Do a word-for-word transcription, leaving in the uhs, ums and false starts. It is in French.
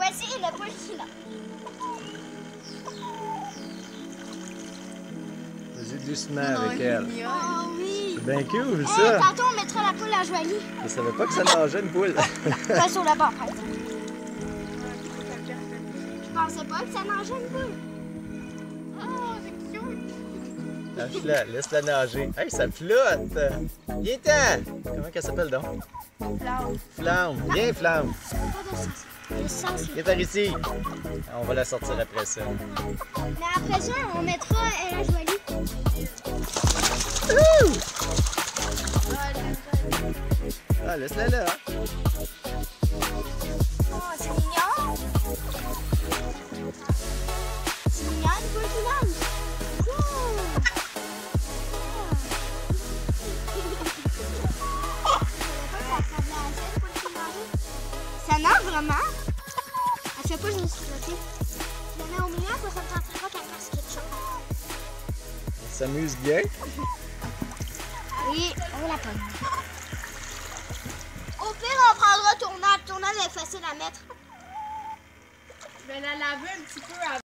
Voici le poule qui nage. Vas-y doucement avec elle. Oh oui. C'est bien cool Hey, ça. tantôt, on mettra la poule à Joanie. Je savais pas que ça nageait une poule. Pas sur le bord, par exemple. Je pensais pas que ça nageait une poule. Oh, c'est cute. Lâche-la, laisse-la nager. Hey, ça flotte! Viens-t'en! Comment qu'elle s'appelle donc? Flamme. Flamme! Viens, Flamme! Pas de sens. Le sens. Viens par ici! On va la sortir après ça. Mais après ça, on mettra euh, la Joanie. Ouh! Ah, laisse-la là! Oh, c'est mignon. C'est mignon, une poule qui nage. Ouh. Ça nage vraiment? À chaque fois, je me suis bloquée. Je la mets au milieu pour que ça ne tenterait pas qu'elle fasse quelque chose. Elle s'amuse bien. Oui, on la pogne. Au pire, on prendra tournade. Tournade est facile à mettre. Je vais la laver un petit peu avant.